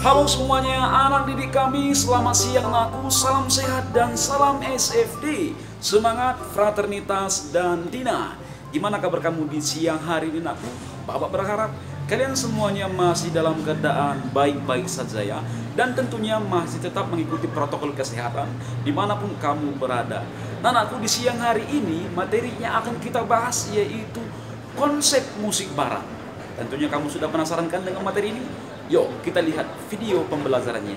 Halo semuanya, anak didik kami, selamat siang aku, salam sehat dan salam SFD. Semangat, fraternitas, dan Dina. Gimana kabar kamu di siang hari ini aku? Bapak berharap kalian semuanya masih dalam keadaan baik-baik saja ya. Dan tentunya masih tetap mengikuti protokol kesehatan dimanapun kamu berada. Nah aku di siang hari ini materinya akan kita bahas yaitu konsep musik barat. Tentunya kamu sudah penasaran kan dengan materi ini? Yuk kita lihat video pembelajarannya.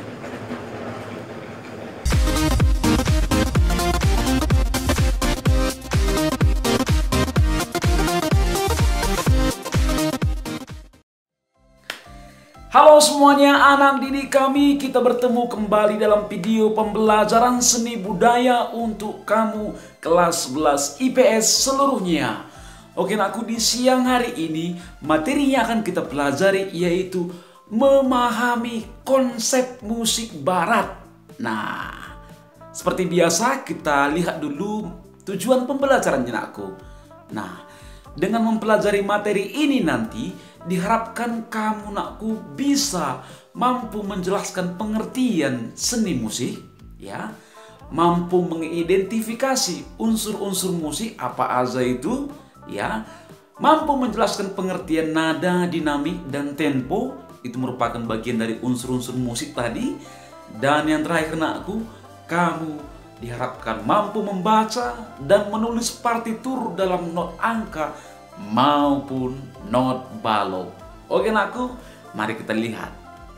Halo semuanya anak didik kami, kita bertemu kembali dalam video pembelajaran seni budaya untuk kamu kelas 11 IPS seluruhnya. Oke, aku di siang hari ini materi yang akan kita pelajari yaitu memahami konsep musik barat. Nah, seperti biasa kita lihat dulu tujuan pembelajarannya aku. Nah, dengan mempelajari materi ini nanti diharapkan kamu nakku bisa mampu menjelaskan pengertian seni musik, ya, mampu mengidentifikasi unsur-unsur musik apa aja itu, ya, mampu menjelaskan pengertian nada, dinamik, dan tempo. Itu merupakan bagian dari unsur-unsur musik tadi. Dan yang terakhir nakku, kamu diharapkan mampu membaca dan menulis partitur dalam not angka maupun not balok. Oke nakku, mari kita lihat.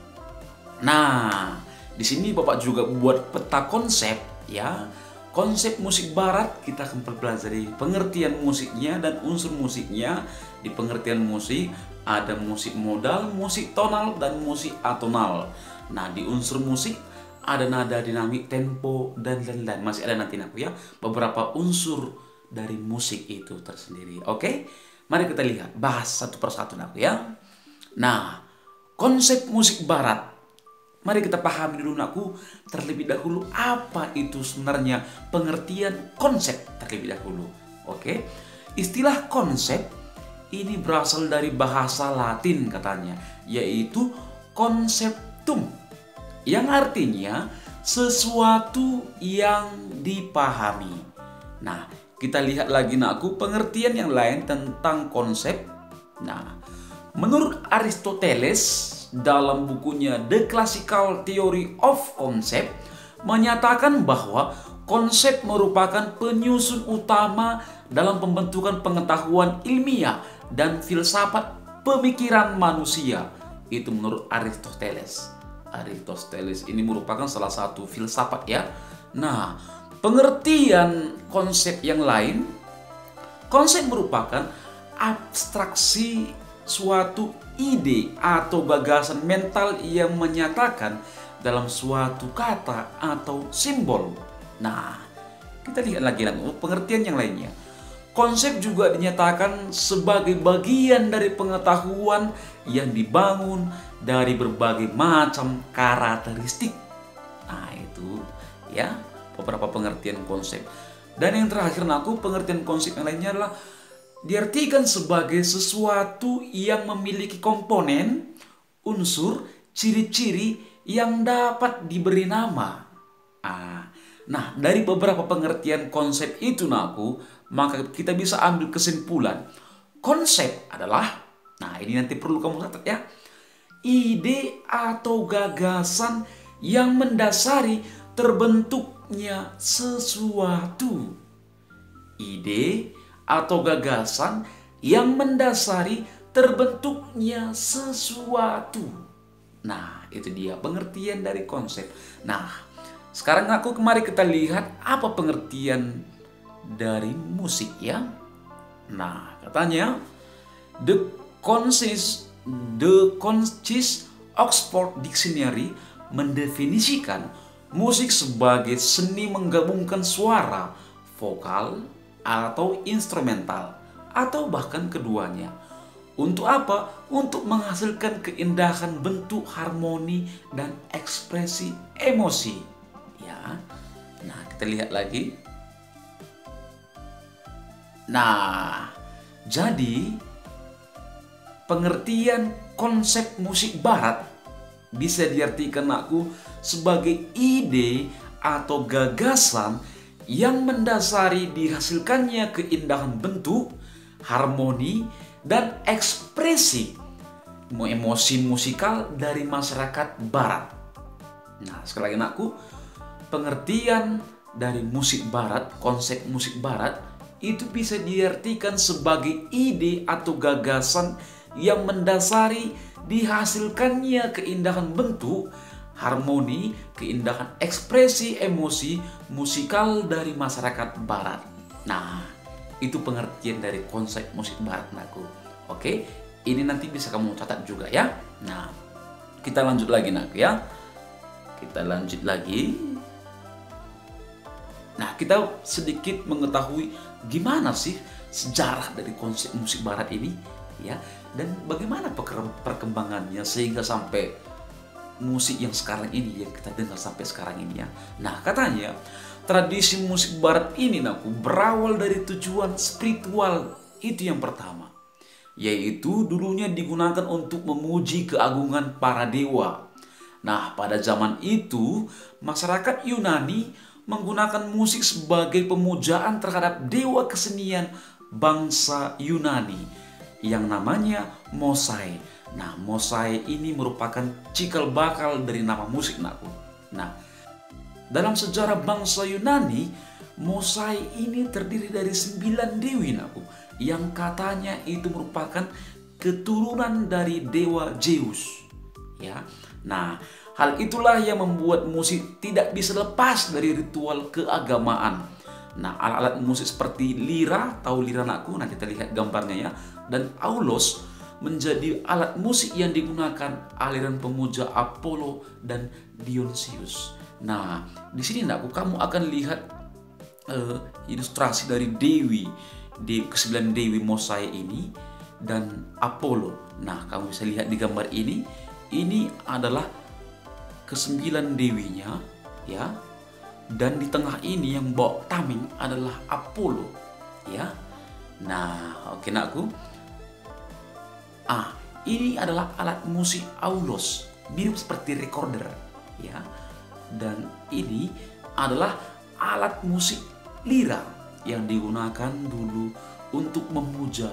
Nah, di sini Bapak juga buat peta konsep ya. Konsep musik barat kita akan pelajari pengertian musiknya dan unsur musiknya. Di pengertian musik ada musik modal, musik tonal, dan musik atonal. Nah, di unsur musik ada nada, dinamik, tempo, dan lain-lain. Masih ada nanti aku ya beberapa unsur dari musik itu tersendiri. Oke, mari kita lihat, bahas satu persatu aku ya. Nah, konsep musik barat. Mari kita pahami dulu aku terlebih dahulu apa itu sebenarnya pengertian konsep terlebih dahulu. Oke, istilah konsep ini berasal dari bahasa Latin katanya, yaitu conceptum, yang artinya sesuatu yang dipahami. Nah, kita lihat lagi nakku pengertian yang lain tentang konsep. Nah, menurut Aristoteles dalam bukunya The Classical Theory of Concept menyatakan bahwa konsep merupakan penyusun utama dalam pembentukan pengetahuan ilmiah dan filsafat pemikiran manusia. Itu menurut Aristoteles. Aristoteles ini merupakan salah satu filsafat ya. Nah, pengertian konsep yang lain, konsep merupakan abstraksi suatu ide atau gagasan mental yang menyatakan dalam suatu kata atau simbol. Nah, kita lihat lagi pengertian yang lainnya. Konsep juga dinyatakan sebagai bagian dari pengetahuan yang dibangun dari berbagai macam karakteristik. Nah, itu ya beberapa pengertian konsep. Dan yang terakhir aku pengertian konsep yang lainnya adalah diartikan sebagai sesuatu yang memiliki komponen, unsur, ciri-ciri yang dapat diberi nama. Nah, dari beberapa pengertian konsep itu maka kita bisa ambil kesimpulan. Konsep adalah, nah ini nanti perlu kamu catat ya, ide atau gagasan yang mendasari terbentuknya sesuatu. Ide atau gagasan yang mendasari terbentuknya sesuatu. Nah, itu dia pengertian dari konsep. Nah, sekarang kemari kita lihat apa pengertian dari musik ya. Nah, katanya The Concise Oxford Dictionary mendefinisikan musik sebagai seni menggabungkan suara, vokal, atau instrumental, atau bahkan keduanya. Untuk apa? Untuk menghasilkan keindahan bentuk, harmoni, dan ekspresi emosi. Ya. Nah, kita lihat lagi. Nah, jadi pengertian konsep musik barat bisa diartikan aku sebagai ide atau gagasan yang mendasari dihasilkannya keindahan bentuk, harmoni, dan ekspresi emosi musikal dari masyarakat barat. Nah, sekali lagi anakku, pengertian dari musik barat, konsep musik barat itu bisa diartikan sebagai ide atau gagasan yang mendasari dihasilkannya keindahan bentuk, harmoni, keindahan ekspresi emosi musikal dari masyarakat barat. Nah, itu pengertian dari konsep musik barat anakku. Oke, ini nanti bisa kamu catat juga ya. Nah, kita lanjut lagi anakku ya. Kita lanjut lagi. Nah, kita sedikit mengetahui gimana sih sejarah dari konsep musik barat ini ya, dan bagaimana perkembangannya sehingga sampai musik yang sekarang ini yang kita dengar sampai sekarang ini ya. Nah, katanya tradisi musik barat ini berawal dari tujuan spiritual itu yang pertama, yaitu dulunya digunakan untuk memuji keagungan para dewa. Nah, pada zaman itu masyarakat Yunani menggunakan musik sebagai pemujaan terhadap dewa kesenian bangsa Yunani yang namanya Mosai. Nah, Mosai ini merupakan cikal bakal dari nama musik anakku. Nah, dalam sejarah bangsa Yunani, Mosai ini terdiri dari 9 dewi anakku, yang katanya itu merupakan keturunan dari dewa Zeus. Ya. Nah, hal itulah yang membuat musik tidak bisa lepas dari ritual keagamaan. Nah, alat-alat musik seperti lira, tahu lira anakku? Nah, kita lihat gambarnya ya. Dan aulos menjadi alat musik yang digunakan aliran pemuja Apollo dan Dionysius. Nah, di sini anakku, kamu akan lihat ilustrasi dari ke-9 dewi Mosai ini dan Apollo. Nah, kamu bisa lihat di gambar ini. Ini adalah ke-9 dewinya ya. Dan di tengah ini yang bawa tameng adalah Apollo ya. Nah, oke anakku. Ini adalah alat musik aulos, mirip seperti recorder ya. Dan ini adalah alat musik lira yang digunakan dulu untuk memuja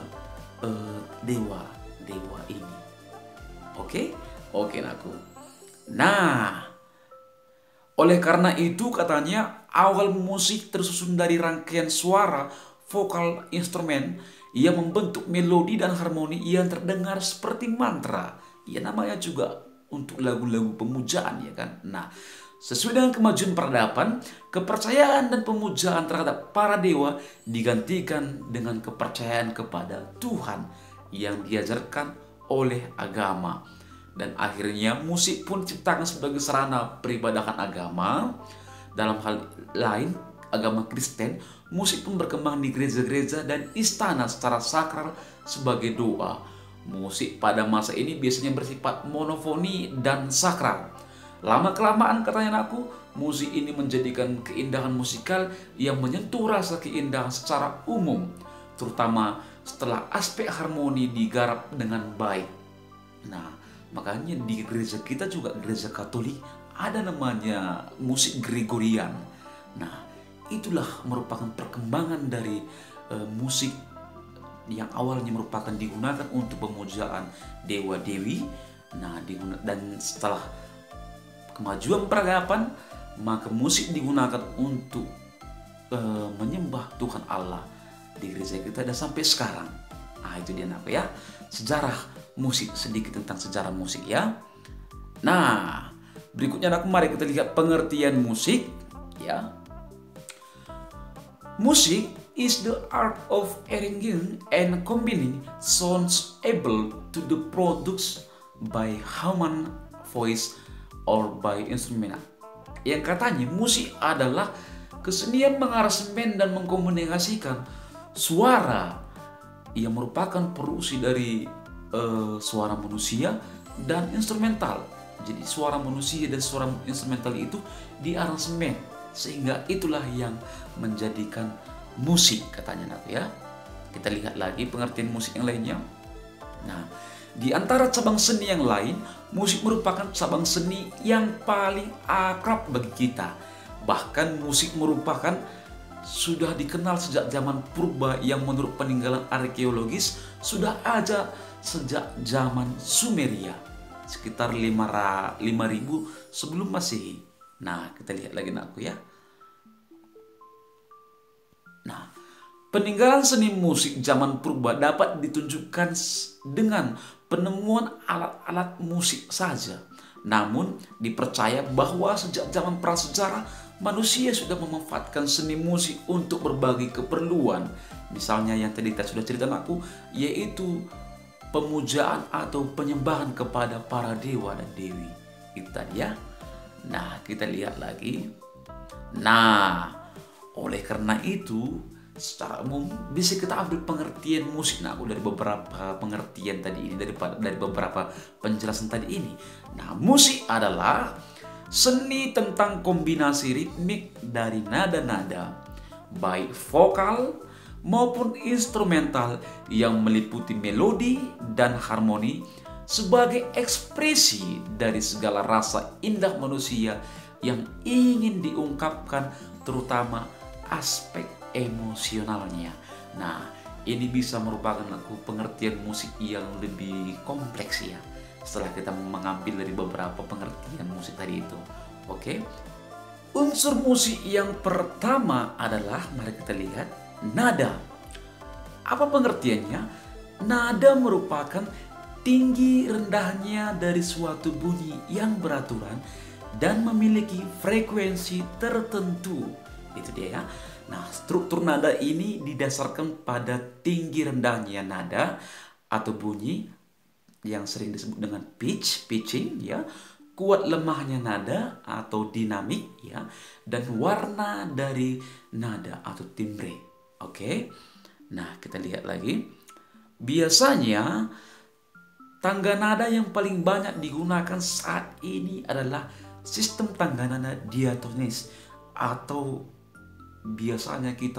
dewa ini. Oke anakku. Nah, oleh karena itu katanya awal musik tersusun dari rangkaian suara vokal instrumen yang membentuk melodi dan harmoni yang terdengar seperti mantra. Ya, namanya juga untuk lagu-lagu pemujaan ya kan. Nah, sesuai dengan kemajuan peradaban, kepercayaan dan pemujaan terhadap para dewa digantikan dengan kepercayaan kepada Tuhan yang diajarkan oleh agama. Dan akhirnya musik pun diciptakan sebagai sarana peribadahan agama. Dalam hal lain, agama Kristen, musik pun berkembang di gereja-gereja dan istana secara sakral sebagai doa. Musik pada masa ini biasanya bersifat monofoni dan sakral. Lama-kelamaan katanya anakku, musik ini menjadikan keindahan musikal yang menyentuh rasa keindahan secara umum, terutama setelah aspek harmoni digarap dengan baik. Nah, makanya di gereja kita juga, gereja Katolik, ada namanya musik Gregorian. Nah, itulah merupakan perkembangan dari musik yang awalnya merupakan digunakan untuk pemujaan dewa-dewi. Nah, dan setelah kemajuan peradaban, maka musik digunakan untuk menyembah Tuhan Allah di gereja kita dan sampai sekarang. Nah, itu dia apa ya, sejarah musik, sedikit tentang sejarah musik ya. Nah, berikutnya mari kita lihat pengertian musik ya. Musik is the art of arranging and combining sounds able to the products by human voice or by instrument. Yang katanya musik adalah kesenian mengaransemen dan mengkomunikasikan suara yang merupakan produksi dari suara manusia dan instrumental. Jadi suara manusia dan suara instrumental itu diaransemen, sehingga itulah yang menjadikan musik katanya ya. Kita lihat lagi pengertian musik yang lainnya. Nah, Di antara cabang seni yang lain, musik merupakan cabang seni yang paling akrab bagi kita. Bahkan musik merupakan sudah dikenal sejak zaman purba yang menurut peninggalan arkeologis sudah ada sejak zaman Sumeria, sekitar 5000 sebelum Masehi. Nah, kita lihat lagi nakku ya. Nah, peninggalan seni musik zaman purba dapat ditunjukkan dengan penemuan alat-alat musik saja. Namun, dipercaya bahwa sejak zaman prasejarah, manusia sudah memanfaatkan seni musik untuk berbagai keperluan. Misalnya yang tadi kita sudah ceritakan aku, yaitu pemujaan atau penyembahan kepada para dewa dan dewi. Itu tadi ya. Nah, kita lihat lagi. Nah, oleh karena itu, secara umum bisa kita ambil pengertian musik dari beberapa pengertian tadi ini, dari beberapa penjelasan tadi ini. Nah, musik adalah seni tentang kombinasi ritmik dari nada-nada, baik vokal maupun instrumental, yang meliputi melodi dan harmoni sebagai ekspresi dari segala rasa indah manusia yang ingin diungkapkan, terutama aspek emosionalnya. Nah, ini bisa merupakan pengertian musik yang lebih kompleks ya, setelah kita mengambil dari beberapa pengertian musik tadi itu. Oke. Unsur musik yang pertama adalah, mari kita lihat, nada. Apa pengertiannya? Nada merupakan tinggi rendahnya dari suatu bunyi yang beraturan dan memiliki frekuensi tertentu. Itu dia ya. Nah, struktur nada ini didasarkan pada tinggi rendahnya nada atau bunyi yang sering disebut dengan pitching ya, kuat lemahnya nada atau dinamik ya, dan warna dari nada atau timbre. Oke. Nah, kita lihat lagi. Biasanya tangga nada yang paling banyak digunakan saat ini adalah sistem tangga nada diatonis, atau biasanya kita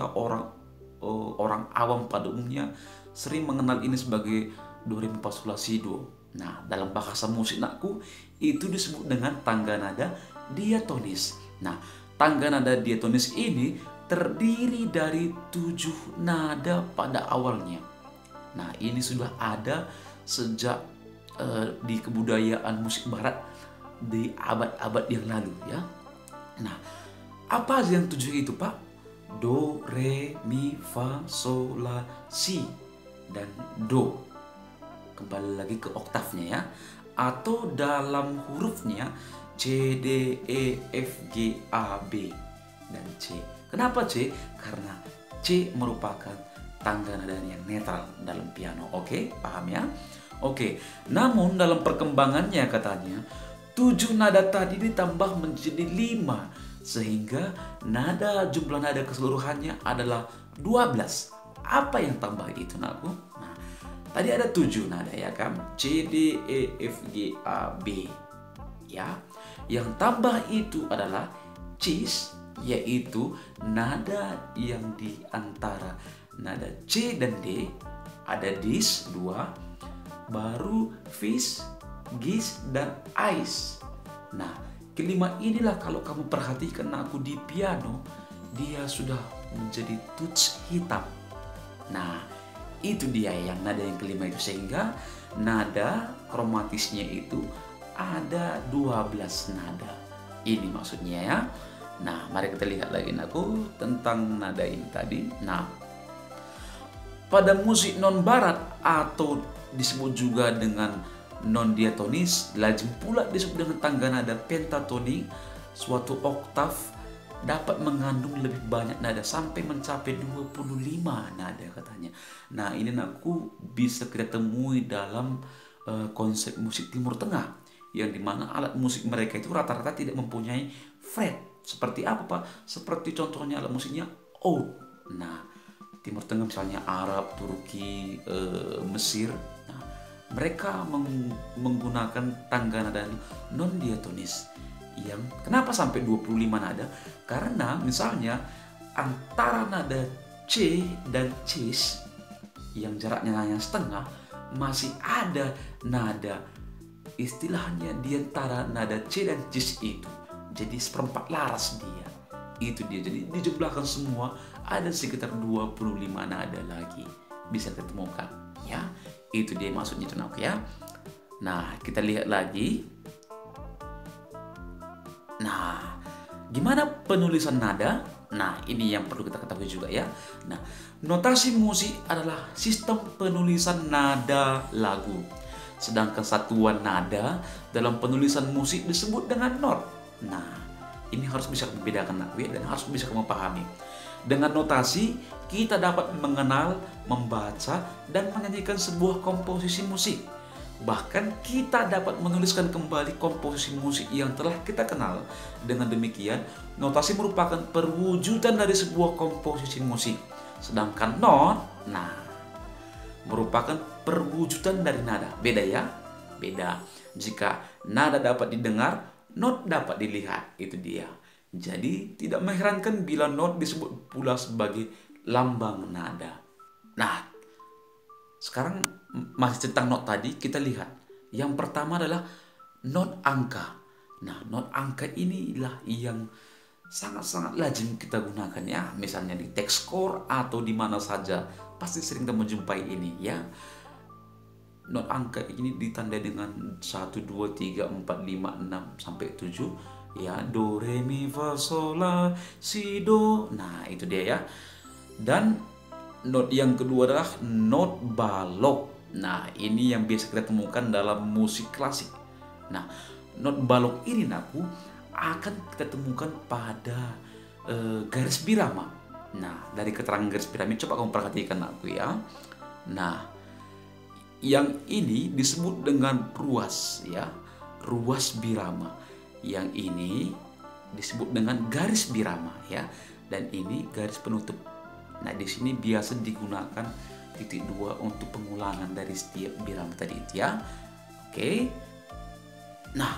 orang awam pada umumnya sering mengenal ini sebagai do re mi fa sol la si do. Nah, dalam bahasa musik nakku itu disebut dengan tangga nada diatonis. Nah, tangga nada diatonis ini terdiri dari 7 nada pada awalnya. Nah, ini sudah ada sejak di kebudayaan musik barat di abad-abad yang lalu ya. Nah, apa aja yang 7 itu, Pak? Do, re, mi, fa, sol, la, si, dan do. Kembali lagi ke oktavnya ya. Atau dalam hurufnya C, D, E, F, G, A, B, dan C. Kenapa C? Karena C merupakan tangga nada yang netral dalam piano. Oke, paham ya? Oke, namun dalam perkembangannya katanya 7 nada tadi ditambah menjadi 5, sehingga jumlah nada keseluruhannya adalah 12. Apa yang tambah itu, nakku? Nah, tadi ada 7 nada ya kan? C, D, E, F, G, A, B. Ya. Yang tambah itu adalah cis, yaitu nada yang di antara nada C dan D. Ada dis 2, baru fis, gis, dan ais. Nah, kelima inilah kalau kamu perhatikan aku di piano, dia sudah menjadi tuts hitam. Nah, itu dia yang nada yang kelima itu, sehingga nada kromatisnya itu ada 12 nada. Ini maksudnya ya. Nah, mari kita lihat lagi aku tentang nada ini tadi. Nah, pada musik non barat atau disebut juga dengan non diatonis, lazim pula disebut dengan tangga nada pentatonik. Suatu oktav dapat mengandung lebih banyak nada sampai mencapai 25 nada katanya. Nah, ini aku bisa kita temui dalam konsep musik Timur Tengah, yang dimana alat musik mereka itu rata-rata tidak mempunyai fret. Seperti apa, Pak? Seperti contohnya alat musiknya oud. Nah, Timur Tengah misalnya Arab, Turki, Mesir. Nah, mereka menggunakan tangga nada non diatonis. Yang kenapa sampai 25 nada? Karena misalnya antara nada C dan cis yang jaraknya hanya setengah, masih ada nada, istilahnya di antara nada C dan cis itu. Jadi seperempat laras dia. Itu dia. Jadi dijumlahkan semua ada sekitar 25 nada lagi bisa ditemukan ya. Itu dia maksudnya itu ya. Nah, kita lihat lagi. Nah, gimana penulisan nada? Nah, ini yang perlu kita ketahui juga ya. Nah, notasi musik adalah sistem penulisan nada lagu. Sedangkan satuan nada dalam penulisan musik disebut dengan not. Nah, ini harus bisa membedakan dan harus bisa kamu pahami. Dengan notasi, kita dapat mengenal, membaca, dan menyanyikan sebuah komposisi musik. Bahkan kita dapat menuliskan kembali komposisi musik yang telah kita kenal. Dengan demikian, notasi merupakan perwujudan dari sebuah komposisi musik. Sedangkan not, merupakan perwujudan dari nada. Beda ya? Beda. Jika nada dapat didengar, not dapat dilihat. Itu dia. Jadi tidak mengherankan bila not disebut pula sebagai lambang nada. Nah, sekarang masih tentang not tadi, kita lihat. Yang pertama adalah not angka. Nah, not angka inilah yang sangat-sangat lazim kita gunakan ya. Misalnya di teks score atau di mana saja, pasti sering kita menjumpai ini ya. Not angka ini ditandai dengan 1, 2, 3, 4, 5, 6 sampai 7 ya. Do, re, mi, fa, sol, la, si, do. Nah, itu dia ya. Dan not yang kedua adalah not balok. Nah, ini yang biasa kita temukan dalam musik klasik. Nah, not balok ini akan kita temukan pada garis birama. Nah, dari keterangan garis birama coba kamu perhatikan ya. Nah, yang ini disebut dengan ruas ya, ruas birama. Yang ini disebut dengan garis birama ya, dan ini garis penutup. Nah, di sini biasa digunakan titik 2 untuk pengulangan dari setiap birama tadi itu ya. Oke. Nah,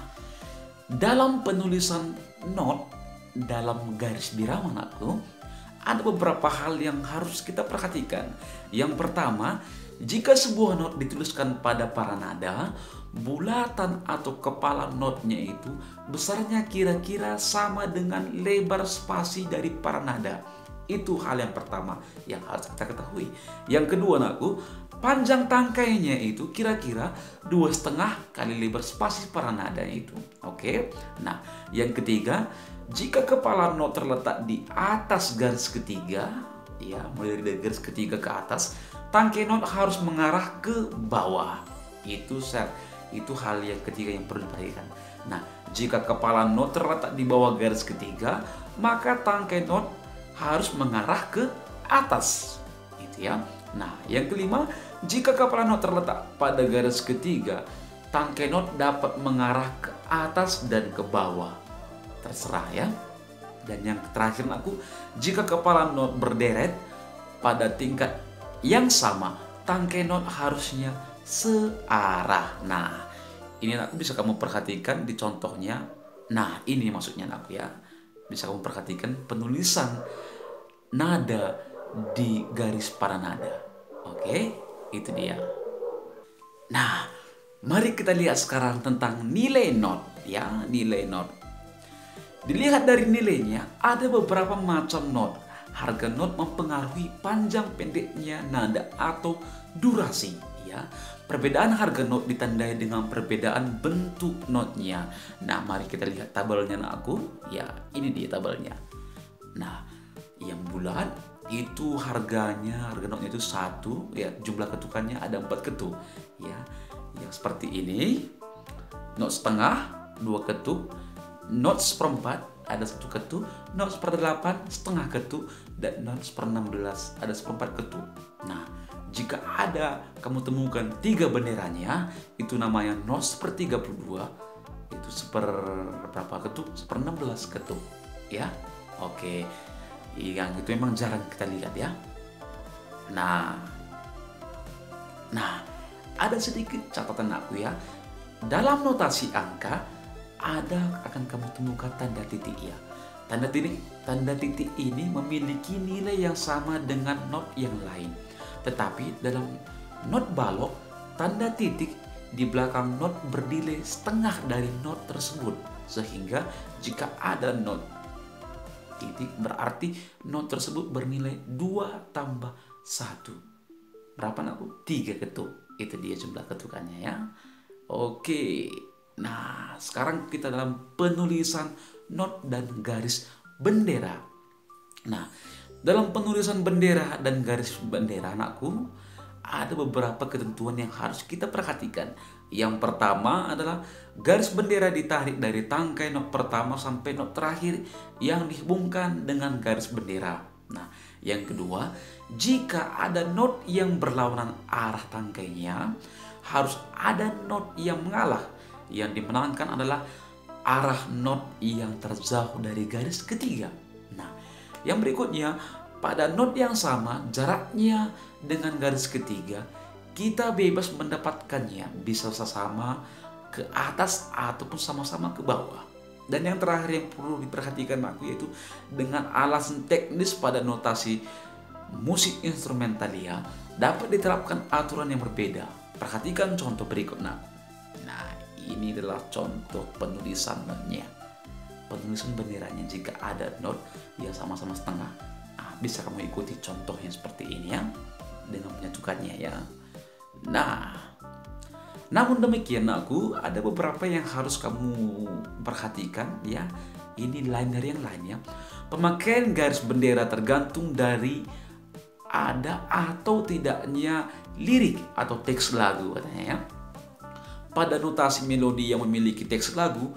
dalam penulisan not dalam garis birama ada beberapa hal yang harus kita perhatikan. Yang pertama, jika sebuah not dituliskan pada para nada, bulatan atau kepala notnya itu besarnya kira-kira sama dengan lebar spasi dari para nada. Itu hal yang pertama yang harus kita ketahui. Yang kedua panjang tangkainya itu kira-kira 2,5 kali lebar spasi para nada itu. Oke. Nah, yang ketiga, jika kepala not terletak di atas garis ketiga, ya, mulai dari garis ketiga ke atas, tangkai not harus mengarah ke bawah. Itu hal yang ketiga yang perlu diperhatikan. Nah, jika kepala not terletak di bawah garis ketiga, maka tangkai not harus mengarah ke atas. Itu ya. Nah, yang kelima, jika kepala not terletak pada garis ketiga, tangkai not dapat mengarah ke atas dan ke bawah. Terserah ya. Dan yang terakhir jika kepala not berderet pada tingkat yang sama, tangkai not harusnya searah. Nah, ini bisa kamu perhatikan di contohnya. Nah, ini maksudnya ya. Bisa kamu perhatikan penulisan nada di garis para nada. Oke, itu dia. Nah, mari kita lihat sekarang tentang nilai not ya, nilai not. Dilihat dari nilainya, ada beberapa macam not. Harga not mempengaruhi panjang pendeknya nada atau durasi ya. Perbedaan harga not ditandai dengan perbedaan bentuk notnya. Nah, mari kita lihat tabelnya ya, ini dia tabelnya. Nah, yang bulat itu harga notnya itu 1 ya, jumlah ketukannya ada 4 ketuk ya. Yang seperti ini, not setengah 2 ketuk, not seperempat ada 1 ketuk, not seperdelapan setengah ketuk, dan not 1/16 ada 1/4 ketuk. Nah, jika ada kamu temukan 3 benderanya, itu namanya not 1/32, itu berapa ketuk? 1/16 ketuk ya. Oke, yang itu memang jarang kita lihat ya. Nah, ada sedikit catatan ya. Dalam notasi angka akan kamu temukan tanda titik ya. Tanda titik ini memiliki nilai yang sama dengan not yang lain. Tetapi dalam not balok, tanda titik di belakang not bernilai setengah dari not tersebut. Sehingga jika ada not titik, berarti not tersebut bernilai 2 tambah 1. Berapa anakku? 3 ketuk. Itu dia jumlah ketukannya ya. Oke. Nah, sekarang kita dalam penulisan not dan garis bendera. Nah, dalam penulisan bendera dan garis bendera anakku, ada beberapa ketentuan yang harus kita perhatikan. Yang pertama adalah garis bendera ditarik dari tangkai not pertama sampai not terakhir yang dihubungkan dengan garis bendera. Nah, yang kedua, jika ada not yang berlawanan arah tangkainya, harus ada not yang mengalah. Yang dimenangkan adalah arah not yang terjauh dari garis ketiga. Nah, yang berikutnya, pada not yang sama jaraknya dengan garis ketiga, kita bebas mendapatkannya, bisa sama ke atas ataupun sama-sama ke bawah. Dan yang terakhir yang perlu diperhatikan aku, yaitu dengan alasan teknis pada notasi musik instrumentalia dapat diterapkan aturan yang berbeda. Perhatikan contoh berikut nah. Nah, ini adalah contoh penulisan notnya. Penulisan benderanya jika ada not yang sama-sama setengah. Nah, bisa kamu ikuti contohnya seperti ini ya, dengan menyatukannya ya. Nah, namun demikian aku ada beberapa yang harus kamu perhatikan ya. Ini lain dari yang lainnya. Pemakaian garis bendera tergantung dari ada atau tidaknya lirik atau teks lagu katanya ya. Pada notasi melodi yang memiliki teks lagu,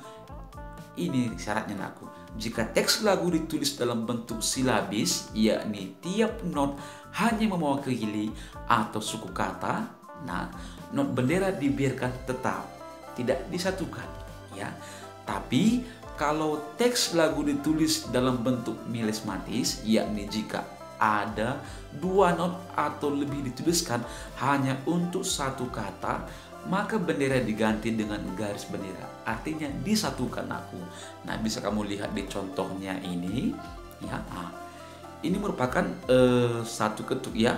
ini syaratnya aku. Jika teks lagu ditulis dalam bentuk silabis, yakni tiap not hanya mewakili atau suku kata, nah, not bendera dibiarkan tetap, tidak disatukan ya. Tapi kalau teks lagu ditulis dalam bentuk numismatis, yakni jika ada 2 not atau lebih dituliskan hanya untuk satu kata, maka bendera diganti dengan garis bendera, artinya disatukan aku. Nah, bisa kamu lihat di contohnya ini ya. Nah, ini merupakan satu ketuk ya.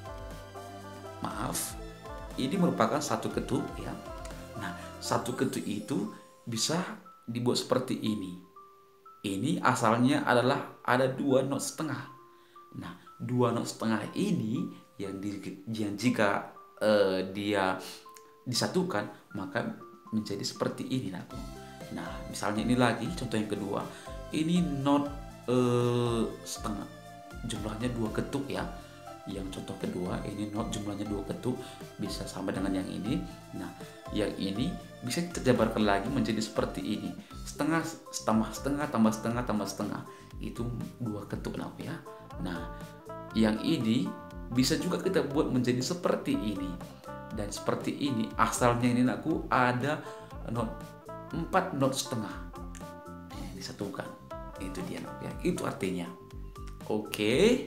Maaf, ini merupakan satu ketuk ya. Nah, satu ketuk itu bisa dibuat seperti ini. Ini asalnya adalah ada 2 not setengah. Nah, 2 not setengah ini yang jika dia disatukan maka menjadi seperti ini aku. Nah, misalnya ini lagi contoh yang kedua. Ini not setengah, jumlahnya 2 ketuk ya. Yang contoh kedua ini not jumlahnya 2 ketuk, bisa sama dengan yang ini. Nah, yang ini bisa kita jabarkan lagi menjadi seperti ini. Setengah tambah setengah tambah setengah tambah setengah, itu 2 ketuk nah ya. Nah, yang ini bisa juga kita buat menjadi seperti ini. Dan seperti ini asalnya ini aku ada not 4 not setengah disatukan. Itu dia ya. Itu artinya. Oke.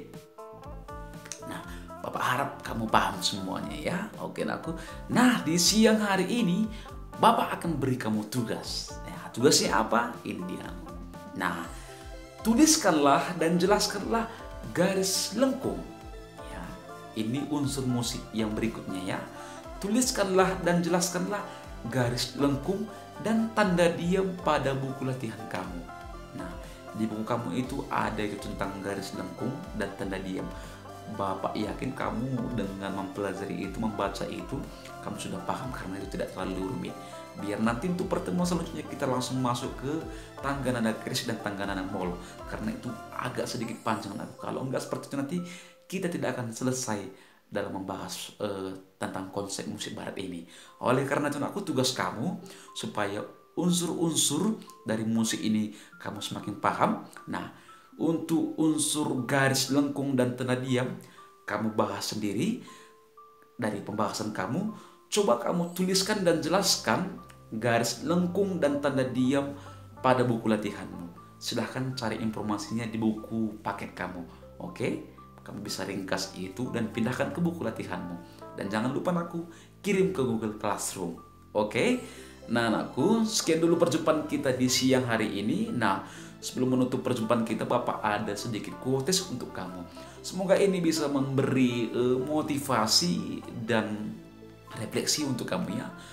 Nah, Bapak harap kamu paham semuanya ya. Oke aku. Nah, di siang hari ini Bapak akan beri kamu tugas. Ya, tugasnya apa? Ini dia. Nah, tuliskanlah dan jelaskanlah garis lengkung. Ya, ini unsur musik yang berikutnya ya. Tuliskanlah dan jelaskanlah garis lengkung dan tanda diam pada buku latihan kamu. Nah, di buku kamu itu ada itu tentang garis lengkung dan tanda diam. Bapak yakin kamu dengan mempelajari itu, membaca itu, kamu sudah paham karena itu tidak terlalu rumit. Biar nanti untuk pertemuan selanjutnya kita langsung masuk ke tangga nada kris dan tangga nada mol. Karena itu agak sedikit panjang aku. Kalau enggak seperti itu nanti kita tidak akan selesai dalam membahas tentang konsep musik barat ini. Oleh karena itu aku tugas kamu supaya unsur-unsur dari musik ini kamu semakin paham. Nah, untuk unsur garis lengkung dan tanda diam kamu bahas sendiri dari pembahasan kamu. Coba kamu tuliskan dan jelaskan garis lengkung dan tanda diam pada buku latihanmu. Silahkan cari informasinya di buku paket kamu. Oke? Kamu bisa ringkas itu dan pindahkan ke buku latihanmu. Dan jangan lupa anakku, kirim ke Google Classroom. Oke? Nah anakku, sekian dulu perjumpaan kita di siang hari ini. Nah, sebelum menutup perjumpaan kita, Bapak ada sedikit quotes untuk kamu. Semoga ini bisa memberi motivasi dan refleksi untuk kamu ya.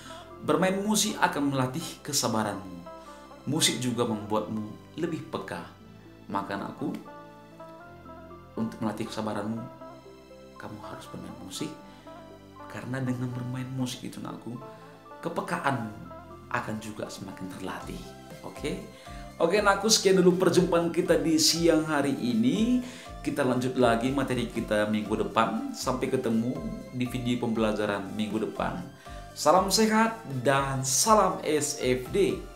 Bermain musik akan melatih kesabaranmu. Musik juga membuatmu lebih peka. Maka anakku, untuk melatih kesabaranmu, kamu harus bermain musik. Karena dengan bermain musik itu anakku, kepekaanmu akan juga semakin terlatih. Oke? Oke anakku, sekian dulu perjumpaan kita di siang hari ini. Kita lanjut lagi materi kita minggu depan. Sampai ketemu di video pembelajaran minggu depan. Salam sehat dan salam SFD.